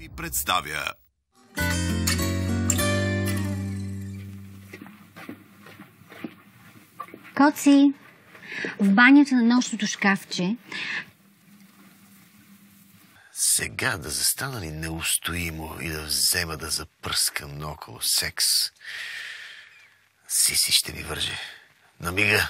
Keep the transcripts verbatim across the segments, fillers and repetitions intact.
ви представя Коци, в банята на нощното шкафче. Сега да застана ли неустоимо и да взема да запръскам наоколо секс? Сиси ще ми върже. На мига.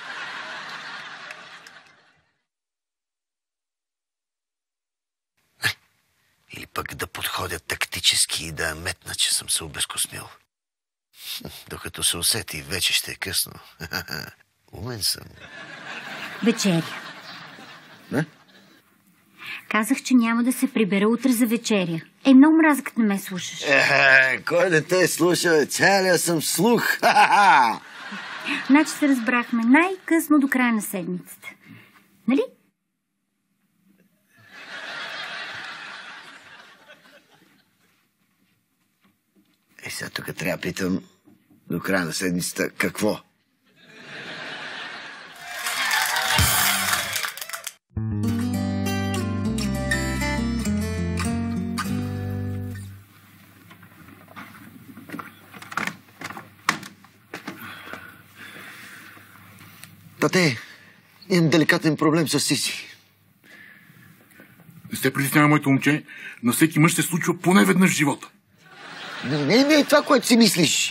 Или пък да подходя тактически и да метна, че съм се обезкосмил. Докато се усети, вече ще е късно. Умен съм. Вечеря. Не? Казах, че няма да се прибера утре за вечеря. Е, много мраза, като не ме слушаш. Е, кой не те слуша? Целия съм слух. Значи се разбрахме най-късно до края на седмицата. Нали? Е, сега тук трябва да питам до края на седмицата какво? Тате, имам деликатен проблем с Сиси. Не се притеснява, моето момче. На всеки мъж се случва поне веднъж в живота. Не, не, не, това, което си мислиш.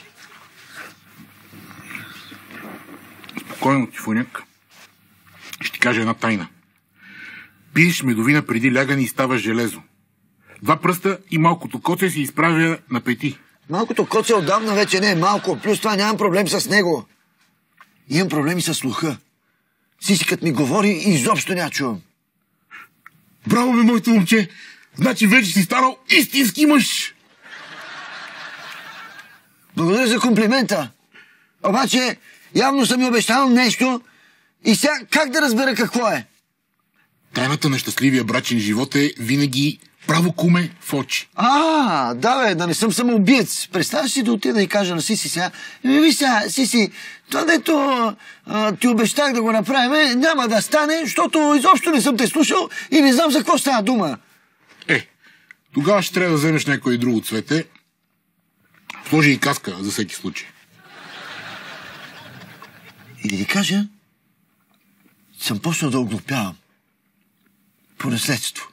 Спокойно, Тифоняк. Ще ти кажа една тайна. Пиеш медовина преди лягане и ставаш железо. Два пръста и малкото коце се изправя на пети. Малкото коце отдавна вече не е малко. Плюс това нямам проблем с него. Имам проблеми с слуха. Сиси, като ми говори, изобщо не я чувам. Браво, бе, моето момче! Значи вече си станал истински мъж! Благодаря за комплимента. Обаче, явно съм ми обещал нещо и сега как да разбера какво е? Тайната на щастливия брачен живот е винаги право куме в очи. А, да бе, да не съм самоубиец. Представяш си да отида и кажа на Сиси сега. Виж сега, Сиси, това дето а, ти обещах да го направим, няма да стане, защото изобщо не съм те слушал и не знам за какво става дума. Е, тогава ще трябва да вземеш някой друго цвете. Сложи и каска за всеки случай. И да ти кажа, съм почнал да оглупявам. По наследство.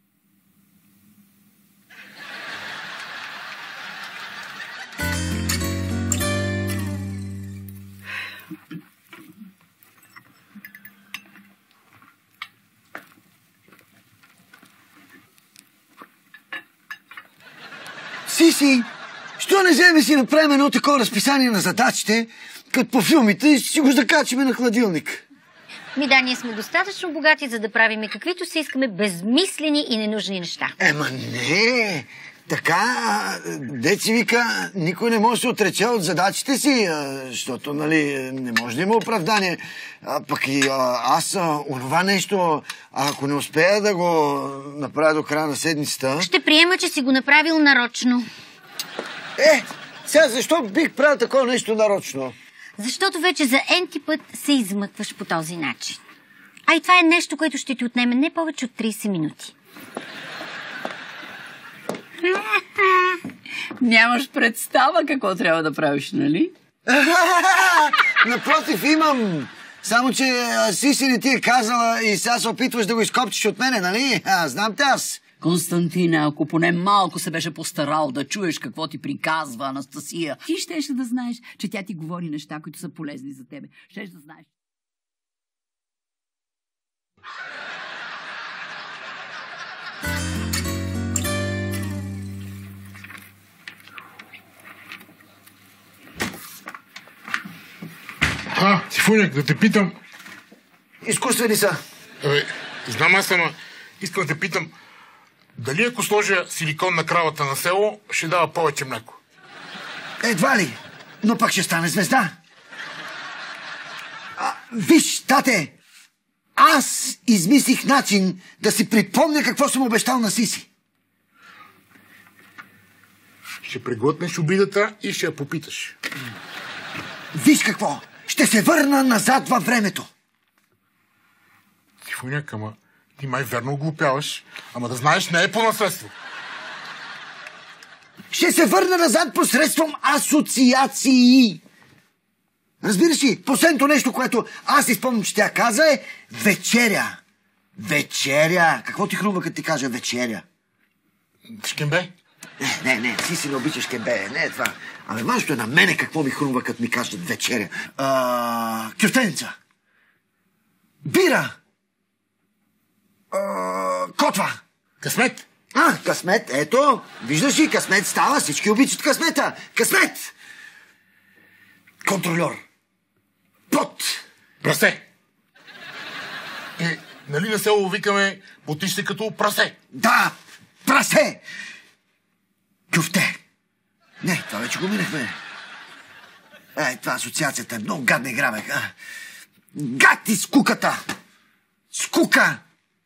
Сиси, що не вземе си направим едно такова разписание на задачите, като по филмите, и си го закачаме на хладилник? Ми да, ние сме достатъчно богати, за да правиме каквито си искаме безмислени и ненужни неща. Ема не, така, деци вика, никой не може да се отрече от задачите си, защото, нали, не може да има оправдание. А, пък и а, аз, а, онова нещо, ако не успея да го направя до края на седмицата... Ще приема, че си го направил нарочно. Е, сега защо бих правил такова нещо нарочно? Защото вече за енти път се измъкваш по този начин. А и това е нещо, което ще ти отнеме не повече от трийсет минути. Нямаш представа какво трябва да правиш, нали? Напротив, имам. Само, че Сиси не ти е казала и сега се опитваш да го изкопчиш от мене, нали? А, знам те аз. Константина, ако поне малко се беше постарал да чуеш какво ти приказва Анастасия, ти щеше да знаеш, че тя ти говори неща, които са полезни за тебе. Щеш да знаеш. А, Тифоняк, да те питам... Изкуствени са. Абе, знам аз, ама искам да те питам, дали ако сложа силикон на кравата на село, ще дава повече мляко? Едва ли, но пак ще стане звезда. А, виж, тате, аз измислих начин да си припомня какво съм обещал на Сиси. Ще преглътнеш обидата и ще я попиташ. Виж какво, ще се върна назад във времето. Тифоняк, ама ти май верно оглупяваш, ама да знаеш, не е по наследство. Ще се върна назад посредством асоциации. Разбираш ли, последното нещо, което аз изпомням, че тя каза е вечеря. Вечеря. Какво ти хрумва, като ти кажа вечеря? Шкембе? Не, не, не, ти си не обичаш шкембе, не е това. Абе, важното е на мене какво ми хрумва, като ми кажат вечеря. А, кюфтеница. Бира. А, котва. Късмет. А, късмет, ето. Виждаш ли, късмет става, всички обичат късмета. Късмет. Контрольор. Пот. Прасе. Е, нали на село викаме потище като прасе? Да, прасе. Кюфте. Не, това вече го минахме. Е, това асоциацията е много гадна игра, бе. Гад и скуката. Скука.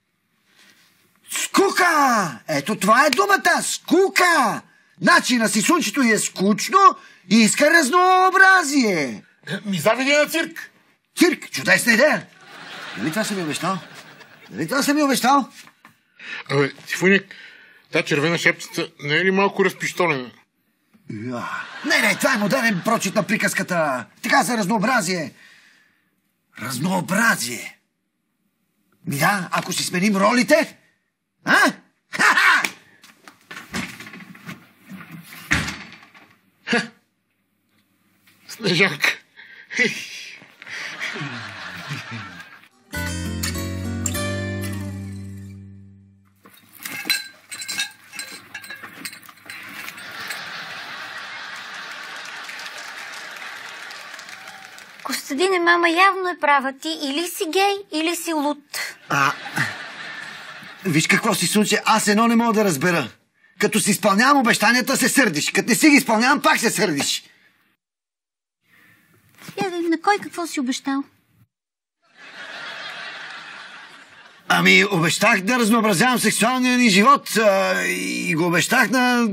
Скука! Ето това е думата. Скука! Значи на сисунчето е скучно и иска разнообразие. Ми заведе на цирк. Цирк! Чудесна идея! Нали това съм ми обещал? Нали това съм ми обещал? Абе, Тифуник, тази червена шепчица не е ли малко разпиштолена? Я. Не, не, това е модерен прочит на приказката. Така за разнообразие. Разнообразие. Ми да, ако си сменим ролите... А? Ха-ха! Снежак. Костадине, мама явно е права. Ти или си гей, или си луд. А, виж какво си случи, аз едно не мога да разбера. Като си изпълнявам обещанията, се сърдиш. Като не си ги изпълнявам, пак се сърдиш. Я да, на кой какво си обещал? Ами, обещах да разнообразявам сексуалния ни живот а, и го обещах на...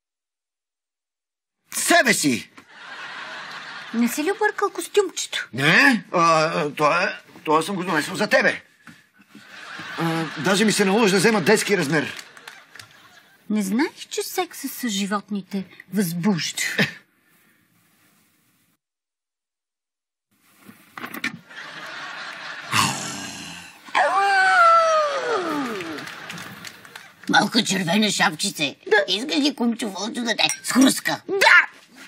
себе си. Не си ли объркал костюмчето? Не, а, това, е, това съм го донесъл за тебе. А, даже ми се наложи да взема детски размер. Не знаеш, че секса с животните възбужда? Малка червена шапчице. Да. Иска ги кумчовото да те схруска. Да!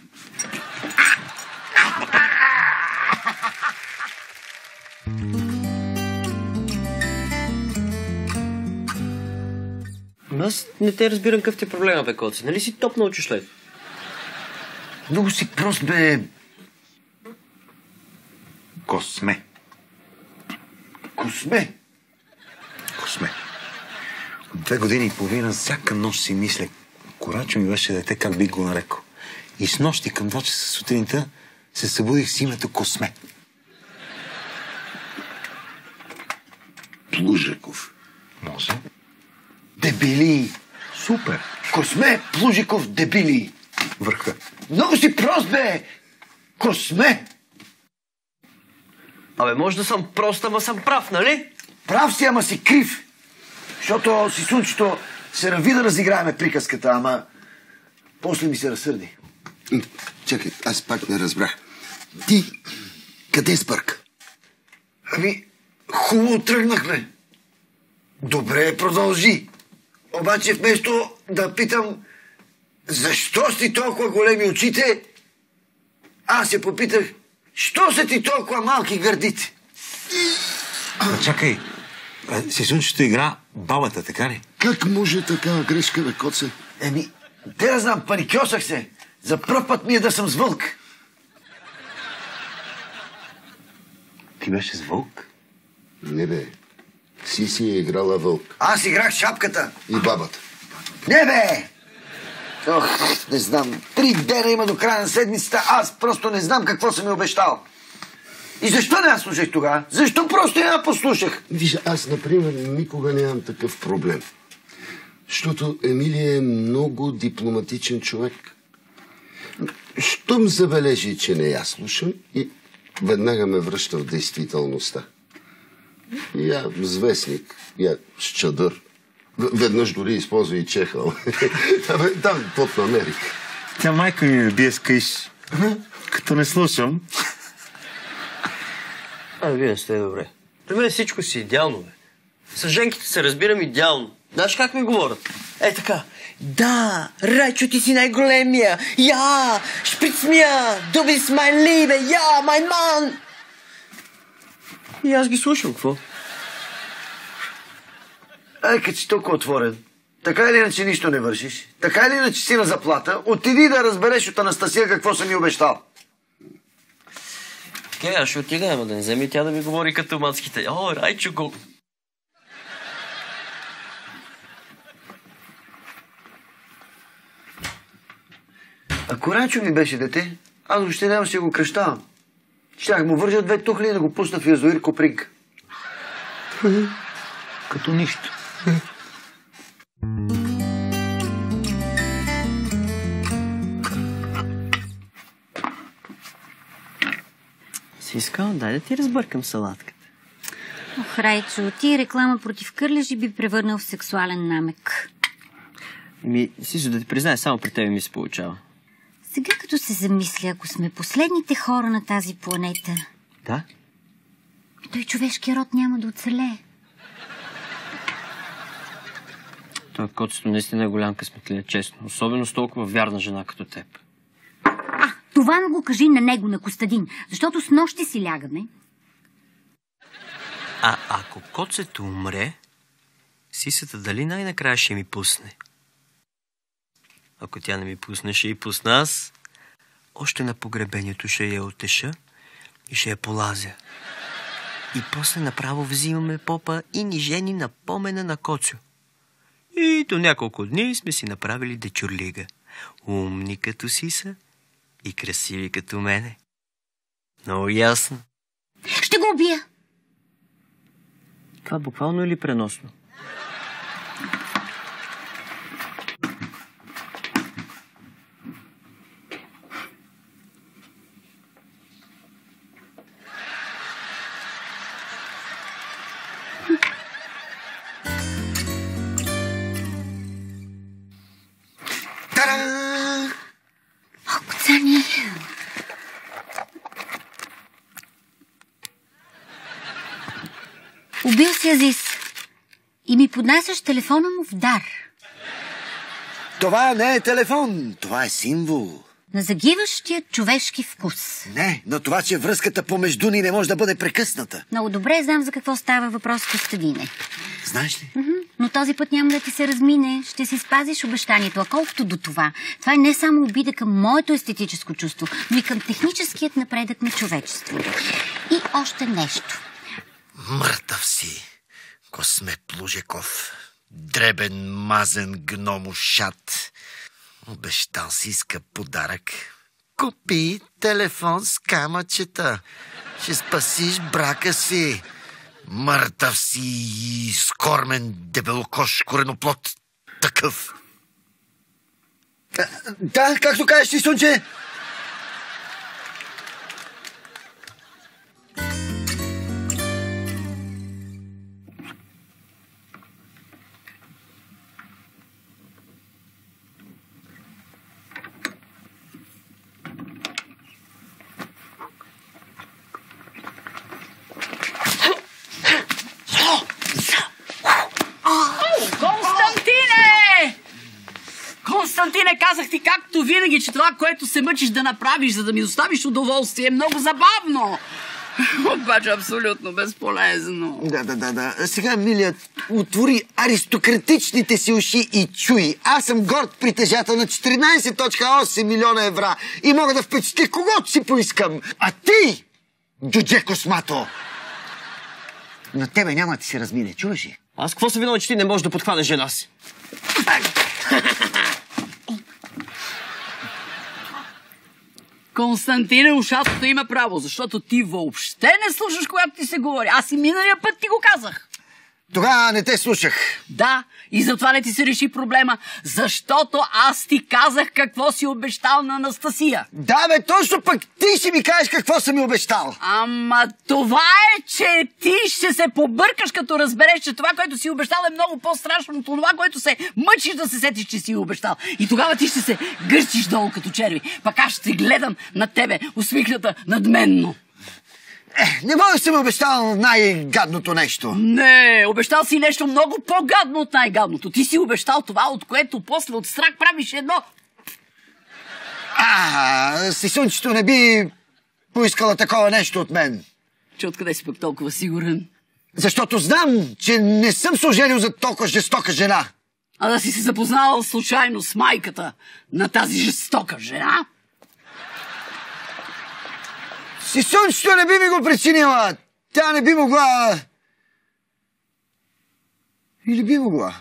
Аз не те разбирам какъв ти е проблема, бе, Коци. Нали си топ научиш лев? Много си прост, бе. Косме. Косме. Косме. Две години и половина всяка нощ си мисля, Корачо ми беше дете, как би го нарекал. И с нощи към два часа сутринта се събудих с името Косме. Плужеков. Може. Дебили. Супер. Косме Плужиков дебили. Върха. Много си прост, бе. Косме. Абе, може да съм прост, ама съм прав, нали? Прав си, ама си крив. Защото си сунчето се рави да разиграеме приказката, ама после ми се разсърди. Чакай, аз пак не разбрах. Ти къде сбърка? Ами, хубаво тръгнахме. Добре, продължи. Обаче вместо да питам защо си толкова големи очите, аз се попитах, що са ти толкова малки гърдите? А, чакай, Сисунчето игра бабата, така ли? Как може такава грешка, бе, Коце? Еми, те да знам, паникьосах се. За пръв път ми е да съм с вълк. Ти беше с вълк? Не, бе. Си си е играла вълк. Аз играх шапката. И бабата. Не, бе! Ох, не знам. Три дена има до края на седмицата. Аз просто не знам какво съм ми обещал. И защо не аз слушах тогава? Защо просто не я послушах? Виж, аз, например, никога нямам такъв проблем. Защото Емилия е много дипломатичен човек. Щом забележи, че не я слушам, и веднага ме връща в действителността. Я с вестник, я с чадър. Веднъж дори използва и чехъл. Там, каквото намерих. Тя майка ми ме бие с каиш. Като не слушам. А, вие не сте добре. При мен всичко си идеално, бе. С женките се разбирам идеално. Знаеш как ми говорят? Е така. Да, Райчо, ти си най-големия. Я, шприцмия, дуби с май либе, я, май ман. И аз ги слушам, какво? Ай, като си толкова отворен. Така или иначе нищо не вършиш. Така или иначе си на заплата. Отиди да разбереш от Анастасия какво съм ми обещал. Ке, аз ще отида, ама да не вземи тя да ми говори като мацките. О, Райчо го... Ако Райчо ми беше дете, аз въобще нямаше да го кръщавам. Щях му вържа две тухли и да го пусна в язовир Копринка. Като нищо. Си искал, дай да ти разбъркам салатката. Ох, Райчо, ти реклама против кърлежи би превърнал в сексуален намек. Ми, Сисо, да ти признай, само при тебе ми се получава. Сега като се замисля, ако сме последните хора на тази планета, Да? той човешкият род няма да оцелее. Той котето наистина е голям късметлия, честно. Особено с толкова вярна жена като теб. А, това не го кажи на него, на Костадин, защото с нощи си лягаме. А ако коцето умре, Сисата дали най-накрая ще ми пусне? Ако тя не ми пусне, ще и пусна аз. Още на погребението ще я отеша и ще я полазя. И после направо взимаме попа и ни жени на помена на Коцо. И до няколко дни сме си направили дечурлига. Умни като Сиса и красиви като мене. Много ясно. Ще го убия! Това буквално или преносно? Та-да! О, Коцани! Убил си Азис и ми поднасяш телефона му в дар. Това не е телефон, това е символ. На загиващия човешки вкус. Не, но това, че връзката помежду ни не може да бъде прекъсната. Много добре знам за какво става въпрос, Костадине. Знаеш ли? Мгм. Но този път няма да ти се размине. Ще си спазиш обещанието. А колкото до това, това е не само обида към моето естетическо чувство, но и към техническият напредък на човечеството. И още нещо. Мъртъв си, Косме Плужеков. Дребен, мазен гномошат. Обещал си скъп подарък. Купи телефон с камъчета. Ще спасиш брака си. Мъртъв си, скормен, дебелокош, кореноплод. Такъв. А, да, както кажеш ти, Сунче. Константине! Константине, казах ти както винаги, че това, което се мъчиш да направиш, за да ми доставиш удоволствие, е много забавно. Обаче абсолютно безполезно. Да, да, да, да. Сега, Милия, отвори аристократичните си уши и чуй. Аз съм горд притежател на четиринайсет цяло и осем милиона евра и мога да впечатля когото си поискам. А ти, джудже Космато, на тебе няма да ти се размине, чуваш ли? Аз какво се виновен, че ти не можеш да подхванеш жена си? Константине, ушастото има право, защото ти въобще не слушаш, когато ти се говори. Аз и миналия път ти го казах. Тогава не те слушах. Да, и затова не ти се реши проблема, защото аз ти казах какво си обещал на Анастасия. Да, бе, точно пък ти си ми кажеш какво съм ми обещал. Ама това е, че ти ще се побъркаш, като разбереш, че това, което си обещал, е много по-страшно от това, което се мъчиш да се сетиш, че си обещал. И тогава ти ще се гърчиш долу като черви. Пък аз ще гледам на тебе, усмихната надменно. Е, не мога да съм обещал най-гадното нещо. Не, обещал си нещо много по-гадно от най-гадното. Ти си обещал това, от което после от страх правиш едно. А, Сисунчето не би поискала такова нещо от мен. Че откъде си пък толкова сигурен? Защото знам, че не съм се оженил за толкова жестока жена. А да си се запознал случайно с майката на тази жестока жена? Сисунчето не би ми го причинила. Тя не би могла... Или би могла?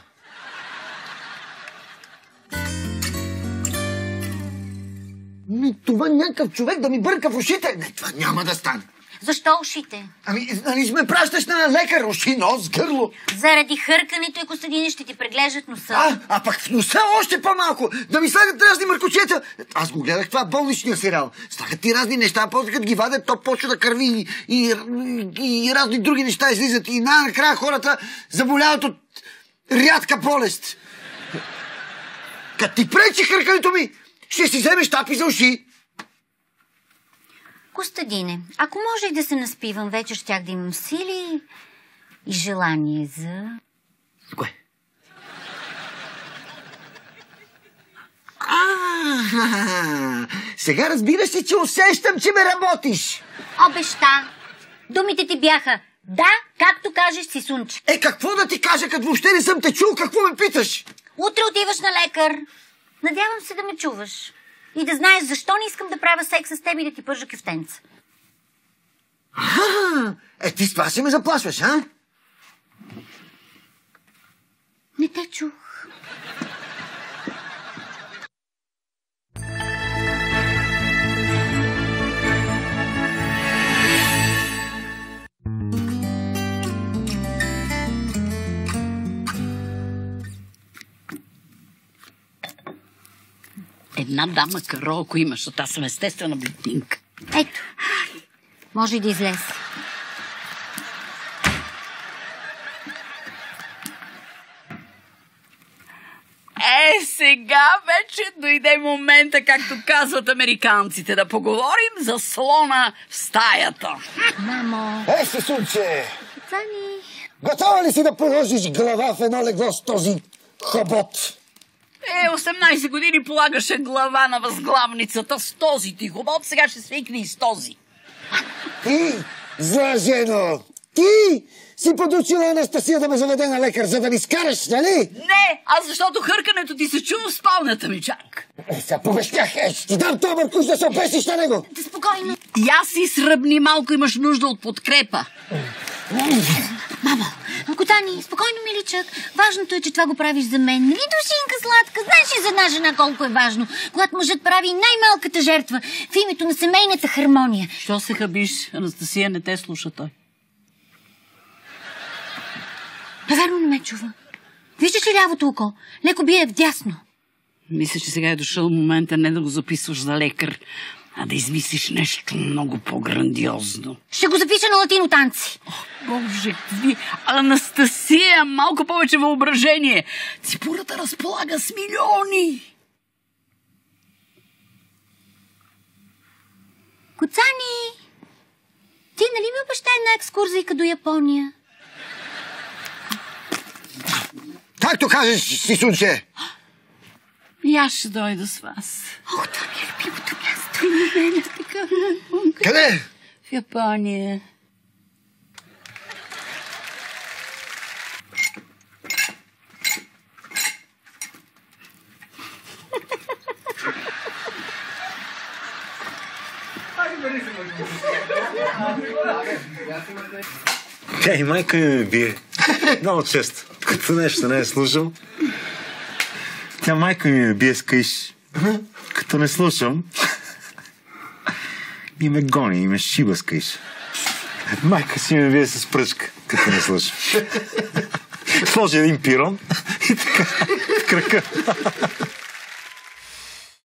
Но това някакъв човек да ми бърка в ушите. Не, това няма да стане. Защо ушите? Ами, нали сме пращаш на лекар, уши, нос, гърло. Заради хъркането и Костадине ще ти преглеждат носа. А, а пък в носа още по-малко. Да ми слагат разни мъркочета. Аз го гледах това болничния сериал. Слагат ти разни неща, после като ги вадят, то почва да кърви и, и, и, и разни други неща излизат. И най-накрая хората заболяват от рядка болест. Като ти пречи хъркането ми, ще си вземеш тапи за уши. Костадине, ако може и да се наспивам, вече щях да имам сили и желание за... Кое? А, сега разбираш ли, че усещам, че ме работиш. Обеща. Думите ти бяха да, както кажеш, Сисунче. Е, какво да ти кажа, като въобще не съм те чул, какво ме питаш? Утре отиваш на лекар. Надявам се да ме чуваш. И да знаеш защо не искам да правя секс с теб и да ти пържа кефтенца. А, е, ти с това си ме заплашваш, а? Не те чух. Една дама каро, ако имаш, защото аз съм естествена блединка. Ето, може и да излезе. Е, сега вече дойде момента, както казват американците, да поговорим за слона в стаята. Мамо. Е, Сисунче! Цани. Готова ли си да положиш глава в едно легло с този хобот? Е, осемнайсет години полагаше глава на възглавницата с този ти хобот, сега ще свикне и с този. Ти, зла жено, ти си подучила Анастасия да ме заведе на лекар, за да ми скараш, нали? Не, а защото хъркането ти се чува в спалнята ми чак. Е, сега повещях, е, ще ти дам този мъркуш да се опесиш на него. Да спокойно. И аз си сръбни, малко имаш нужда от подкрепа. Мамо, Котани, спокойно, миличък. Важното е, че това го правиш за мен. Нали, душинка сладка? Знаеш ли за една жена колко е важно, когато мъжът прави най-малката жертва в името на семейната хармония? Що се хабиш? Анастасия не те слуша той. Наверно не ме чува. Виждаш ли лявото око? Леко бие вдясно. Мисля, че сега е дошъл момента не да го записваш за лекар, а да измислиш нещо много по-грандиозно. Ще го запиша на латино танци. Боже, ви, Анастасия, малко повече въображение. Ципурата разполага с милиони. Коцани, ти нали ми обеща една екскурзийка до Япония? Както кажеш, Сисунче. И аз ще дойда с вас. Ох, това ми е любимото място. И на мен е така. Къде? В Япония. Тя и майка ми ме бие. Много често. Като нещо не е слушал. Тя майка ми ме бие с каиш. Като не слушам. И ме гони, и ме шиба с каиш. Майка си ме бие с пръчка, като не слушам. Сложи един пирон и така в крака.